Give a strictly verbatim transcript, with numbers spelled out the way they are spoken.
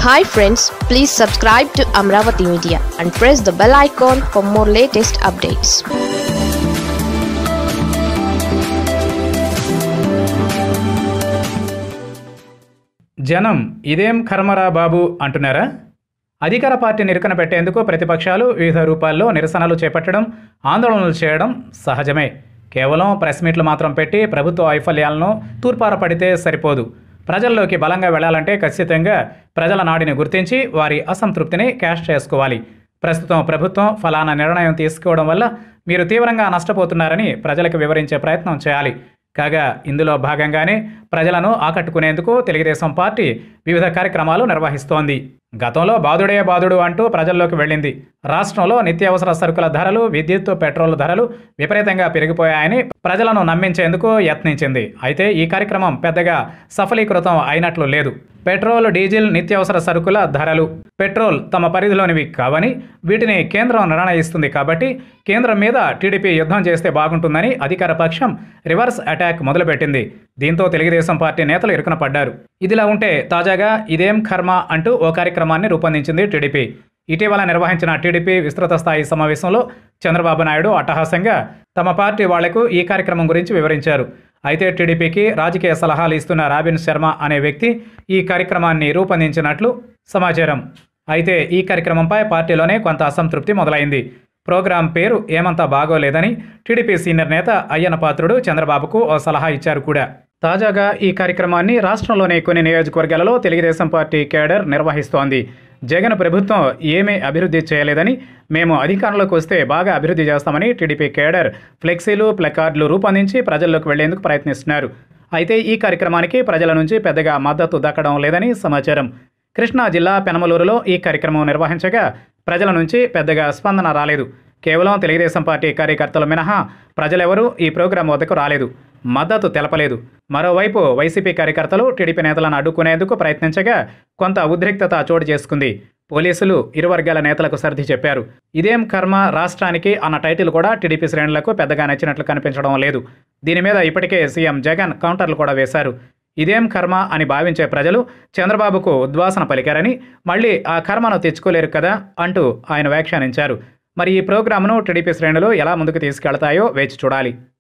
Hi friends, please subscribe to Amaravathi Media and press the bell icon for more latest updates. జనం ఇదేం కర్మరా బాబు అంటున్నారా? అధికార పార్టీని ఇరుకన పెట్టేందుకు ప్రతిపక్షాలు వివిధ రూపాల్లో నిరసనలు చేపట్టడం, ఆందోళనలు చేయడం సహజమే. కేవలం ప్రెస్ మీట్లు మాత్రం పెట్టి ప్రభుత్వ వైఫల్యాలను తూర్పార పడితే సరిపోదు. ప్రజల్లోకి బలంగా వెళ్లాలంటే ఖచ్చితంగా ప్రజల నాడిని గుర్తించి వారి అసంతృప్తిని క్యాష్ చేసుకోవాలి. ప్రస్తుతం ప్రభుత్వం ఫలానా నిర్ణయం తీసుకోవడం వల్ల మీరు తీవ్రంగా నష్టపోతున్నారని ప్రజలకు వివరించే ప్రయత్నం చేయాలి. కాగా ఇందులో భాగంగానే ప్రజలను ఆకట్టుకునేందుకు తెలుగుదేశం పార్టీ వివిధ కార్యక్రమాలు నిర్వహిస్తోంది. గతంలో బాదుడే బాదుడు అంటూ ప్రజల్లోకి వెళ్ళింది. రాష్ట్రంలో నిత్యావసర సరుకుల ధరలు, విద్యుత్, పెట్రోల్ ధరలు విపరీతంగా పెరిగిపోయాయని ప్రజలను నమ్మించేందుకు యత్నించింది. అయితే ఈ కార్యక్రమం పెద్దగా సఫలీకృతం అయినట్లు లేదు. పెట్రోల్, డీజిల్, నిత్యావసర సరుకుల ధరలు పెట్రోల్ తమ పరిధిలోనివి కావని, వీటిని కేంద్రం నిర్ణయిస్తుంది కాబట్టి కేంద్రం మీద టీడీపీ యుద్ధం చేస్తే బాగుంటుందని అధికార పక్షం రివర్స్ అటాక్ మొదలుపెట్టింది. దీంతో తెలుగుదేశం పార్టీ నేతలు ఇరుకున పడ్డారు. ఇదిలా ఉంటే తాజాగా ఇదేం కర్మ అంటూ ఓ కార్యక్రమాన్ని రూపొందించింది టీడీపీ. ఇటీవల నిర్వహించిన టీడీపీ విస్తృత స్థాయి సమావేశంలో చంద్రబాబు నాయుడు అట్టహాసంగా తమ పార్టీ వాళ్లకు ఈ కార్యక్రమం గురించి వివరించారు. అయితే టీడీపీకి రాజకీయ సలహాలు ఇస్తున్న రాబిన్ శర్మ అనే వ్యక్తి ఈ కార్యక్రమాన్ని రూపొందించినట్లు సమాచారం. అయితే ఈ కార్యక్రమంపై పార్టీలోనే కొంత అసంతృప్తి మొదలైంది. ప్రోగ్రాం పేరు ఏమంత బాగోలేదని టీడీపీ సీనియర్ నేత అయ్యన్న పాత్రుడు చంద్రబాబుకు ఓ సలహా ఇచ్చారు కూడా. తాజాగా ఈ కార్యక్రమాన్ని రాష్ట్రంలోని కొన్ని నియోజకవర్గాలలో తెలుగుదేశం పార్టీ కేడర్ నిర్వహిస్తోంది. జగన్ ప్రభుత్వం ఏమీ అభివృద్ధి చేయలేదని, మేము అధికారంలోకి వస్తే బాగా అభివృద్ధి చేస్తామని టీడీపీ కేడర్ ఫ్లెక్సీలు, ప్లకార్డులు రూపొందించి ప్రజల్లోకి వెళ్లేందుకు ప్రయత్నిస్తున్నారు. అయితే ఈ కార్యక్రమానికి ప్రజల నుంచి పెద్దగా మద్దతు దక్కడం లేదని సమాచారం. కృష్ణా జిల్లా పెనమలూరులో ఈ కార్యక్రమం నిర్వహించగా ప్రజల నుంచి పెద్దగా స్పందన రాలేదు. కేవలం తెలుగుదేశం పార్టీ కార్యకర్తలు మినహా ప్రజలెవరూ ఈ ప్రోగ్రాం వద్దకు రాలేదు, మద్దతు తెలపలేదు. మరోవైపు వైసీపీ కార్యకర్తలు టీడీపీ నేతలను అడ్డుకునేందుకు ప్రయత్నించగా కొంత ఉద్రిక్తత చోటు చేసుకుంది. పోలీసులు ఇరు వర్గాల నేతలకు సర్ది చెప్పారు. ఇదేం కర్మ రాష్ట్రానికి అన్న టైటిల్ కూడా టీడీపీ శ్రేణులకు పెద్దగా నచ్చినట్లు కనిపించడం లేదు. దీని మీద ఇప్పటికే సీఎం జగన్ కౌంటర్లు కూడా వేశారు. ఇదేం కర్మ అని భావించే ప్రజలు చంద్రబాబుకు ఉద్వాసన పలికారని, మళ్లీ ఆ కర్మను తెచ్చుకోలేరు కదా అంటూ ఆయన వ్యాఖ్యానించారు. మరి ఈ ప్రోగ్రాంను టీడీపీ శ్రేణులు ఎలా ముందుకు తీసుకెళ్తాయో వేచి చూడాలి.